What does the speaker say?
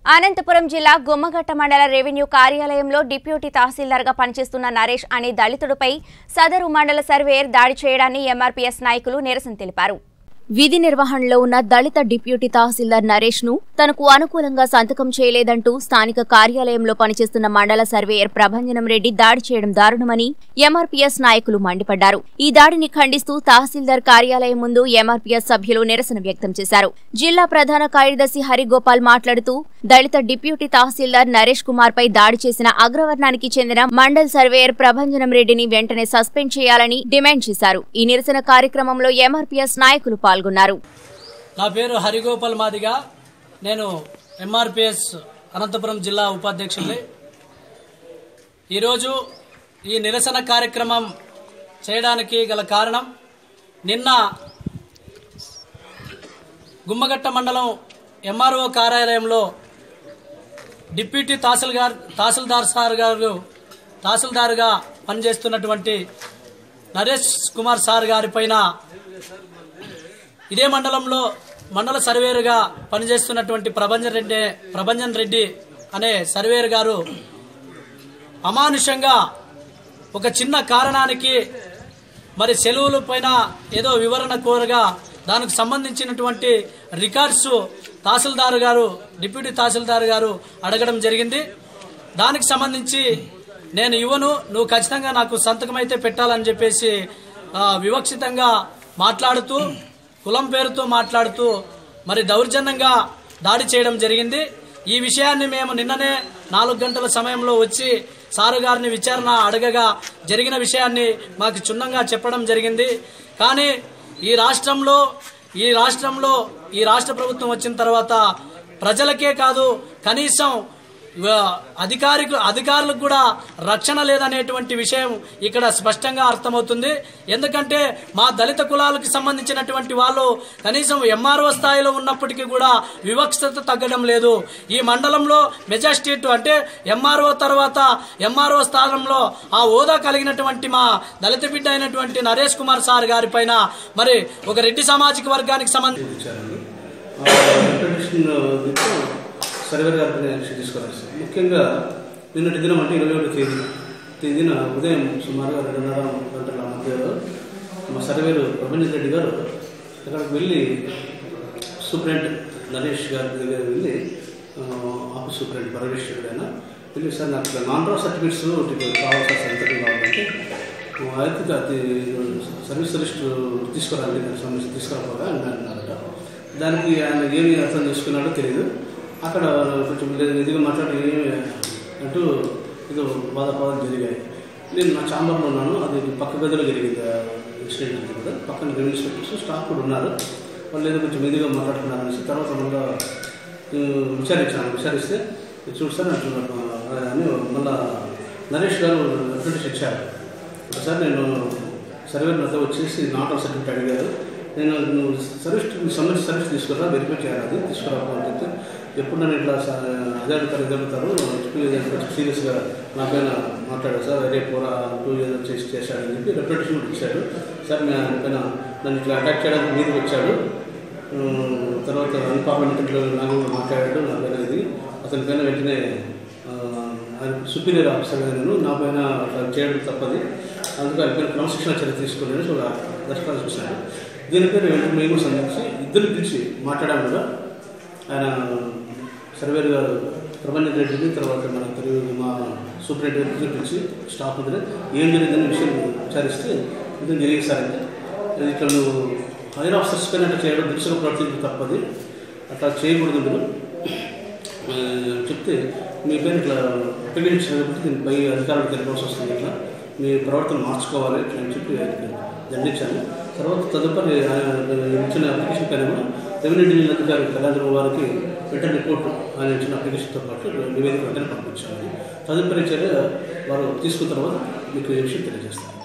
అనంతపురం జిల్లా గుమ్మఘట్ట మండల రెవెన్యూ కార్యాలయంలో డిప్యూటీ తహసీల్దార్గా పనిచేస్తున్న నరేష్ అనే దళితుడిపై సదరు మండల సర్వేయర్ దాడి చేయడాన్ని ఎంఆర్పీఎస్ నాయకులు నిరసన తెలిపారు. విధి నిర్వహణలో ఉన్న దళిత డిప్యూటీ తహసీల్దార్ నరేష్ ను తనకు అనుకూలంగా సంతకం చేయలేదంటూ స్థానిక కార్యాలయంలో పనిచేస్తున్న మండల సర్వేయర్ ప్రభంజనం రెడ్డి దాడి చేయడం దారుణమని ఎంఆర్పీఎస్ నాయకులు మండిపడ్డారు. ఈ దాడిని ఖండిస్తూ తహసీల్దార్ కార్యాలయం ముందు ఎంఆర్పీఎస్ సభ్యులు నిరసన వ్యక్తం చేశారు. జిల్లా ప్రధాన కార్యదర్శి హరిగోపాల్ మాట్లాడుతూ దళిత డిప్యూటీ తహసీల్దార్ నరేష్ కుమార్ పై దాడి చేసిన అగ్రవర్ణానికి చెందిన మండల్ సర్వేయర్ ప్రభంజనం రెడ్డిని వెంటనే సస్పెండ్ చేయాలని డిమాండ్ చేశారు. ఈ నిరసన కార్యక్రమంలో ఎంఆర్పీఎస్ నాయకులు పాల్గొన్నారు. నా పేరు హరిగోపాల్ మాదిగా, నేను ఎంఆర్పీఎస్ అనంతపురం జిల్లా ఉపాధ్యక్షుడిని. ఈరోజు ఈ నిరసన కార్యక్రమం చేయడానికి గల కారణం, నిన్న గుమ్మఘట్ట మండలం ఎంఆర్ఓ కార్యాలయంలో డిప్యూటీ తహసీల్దార్గా పనిచేస్తున్నటువంటి నరేష్ కుమార్ సార్ గారి పైన ఇదే మండలంలో మండల సర్వేయర్గా పనిచేస్తున్నటువంటి ప్రభంజన్ రెడ్డి అనే సర్వేయర్ గారు అమానుషంగా ఒక చిన్న కారణానికి మరి సెలవుల పైన ఏదో వివరణ కోరగా దానికి సంబంధించినటువంటి రికార్డ్స్ డిప్యూటీ తహసీల్దార్ గారు అడగడం జరిగింది. దానికి సంబంధించి నేను ఇవ్వను, నువ్వు ఖచ్చితంగా నాకు సంతకం అయితే పెట్టాలని చెప్పేసి వివక్షితంగా మాట్లాడుతూ, కులం పేరుతో మాట్లాడుతూ మరి దౌర్జన్యంగా దాడి చేయడం జరిగింది. ఈ విషయాన్ని మేము నిన్ననే 4 గంటల సమయంలో వచ్చి సారు గారిని విచారణ అడగగా జరిగిన విషయాన్ని మాకు క్షుణ్ణంగా చెప్పడం జరిగింది. కానీ ఈ రాష్ట్ర ప్రభుత్వం వచ్చిన తర్వాత ప్రజలకే కాదు, కనీసం అధికారులకు కూడా రక్షణ లేదనేటువంటి విషయం ఇక్కడ స్పష్టంగా అర్థమవుతుంది. ఎందుకంటే మా దళిత కులాలకు సంబంధించినటువంటి వాళ్ళు కనీసం ఎంఆర్ఓ స్థాయిలో ఉన్నప్పటికీ కూడా వివక్షత తగ్గడం లేదు. ఈ మండలంలో మెజాస్ట్రేట్ అంటే ఎంఆర్ఓ తర్వాత ఎంఆర్ఓ స్థానంలో ఆ హోదా కలిగినటువంటి మా దళిత బిడ్డ అయినటువంటి నరేష్ కుమార్ సార్ గారి పైన మరి ఒక రెడ్డి సామాజిక వర్గానికి సంబంధించి సర్వేర్ గారికి యాక్షన్ తీసుకోవాలి. ముఖ్యంగా నిన్నటి దినం అంటే 21వ తేదీన ఉదయం సుమారుగా 2:30 గంటల మధ్యలో మా సర్వేరు ప్రభంజన్ రెడ్డి గారు అక్కడికి వెళ్ళి సూపరింటెండెంట్ నరేష్ గారి దగ్గర వెళ్ళి ఆఫీస్ సూపరింటెండెంట్ పరమేశ్వర్ అయినా వెళ్ళి, సార్ నాకు నాన్ డ్రా సర్టిఫికేట్స్ కావాల్సిన సంతకం కావాలంటే అయితే అది సర్వీస్ లిస్ట్ తీసుకురాలి, దానికి సంబంధించి తీసుకురాకపోగా అన్నారట. దానికి ఆయన ఏమి అర్థం చేసుకున్నాడో తెలియదు. అక్కడ కొంచెం ఇదిగా మాట్లాడి అంటూ ఏదో బాధపాదాలు జరిగాయి. నేను నా ఛాంబర్లో ఉన్నాను, అది పక్క గదిలో జరిగింది ఇన్సిడెంట్ అంతా కూడా. పక్కన రెవెన్యూ ఇన్స్పెక్టర్స్ స్టాఫ్ కూడా ఉన్నారు. వాళ్ళు ఏదో కొంచెం ఇదిగా మాట్లాడుతున్నారు అనేసి తర్వాత మళ్ళీ విచారిస్తే చూస్తాను అంటున్నారు అని మళ్ళీ నరేష్ గారు అప్డేట్ ఇచ్చారు. ఒకసారి నేను సర్వేర్ నాతో వచ్చేసి నాట్ ఆఫ్ సర్టిఫికేట్ అడిగారు. నేను నువ్వు సంబంధించి సర్వీస్ తీసుకురా, వెరిఫై చేయాలి, అది తీసుకురాకపోతే చెప్తే ఎప్పుడు నన్ను ఇట్లా అదే అడుగుతారు సీరియస్గా నా పైన మాట్లాడారు. సార్ అదే పోరా అంటూ ఏదో చేశాడని చెప్పి రెప్యుటేషన్ ఇచ్చాడు. సార్ పైన నన్ను ఇట్లా అటాక్ చేయడానికి మీదకి వచ్చాడు. తర్వాత అన్పార్లమెంటరీలో నాకు మాట్లాడాడు. నా పైన ఇది అతని పైన వెంటనే సుపీరియర్ ఆఫీసర్గా నేను నా పైన అట్లా చేయడం తప్పది, అందుకే ఆయన పైన క్రమశిక్షణ చర్య తీసుకున్నాను. సో దర్శకాలు చూశాను. దీనిపైన మేము సంబంధించి ఇద్దరు పిలిచి మాట్లాడాము కూడా. ఆయన సర్వేర్ గారు ప్రభంజన్ రెడ్డిని తర్వాత మన మా సూపరింటెండెంట్ని పిలిచి స్టాఫ్ దగ్గర ఏం జరిగిందనే విషయం విచారిస్తే ఇది జరిగింది సార్ అంటే, ఇట్లా నువ్వు హైర్ ఆఫీసర్స్ పైన అట్లా చేయడం దిశగా ప్రవర్తించడం తప్పది, అట్లా చేయకూడదు మీరు చెప్తే మీ పైన ఇట్లా అప్పగించినప్పుడు దీని పై అధికారులకు తెలిపాల్సి వస్తుంది, ఇట్లా మీ ప్రవర్తన మార్చుకోవాలి ఇట్లా అని చెప్పి దండించాను. తర్వాత తదుపరి ఇచ్చిన అప్లికేషన్ పైన రెవెన్యూ డివిజన్ అధికారి కళ్యాణరావు గారికి రిటర్న్ రిపోర్ట్ ఆయన ఇచ్చిన అప్లికేషన్తో పాటు నివేదిక వెంటనే పంపించాలి. తదుపరి చర్య వారు తీసుకున్న తర్వాత మీకు ఈ విషయం తెలియజేస్తారు.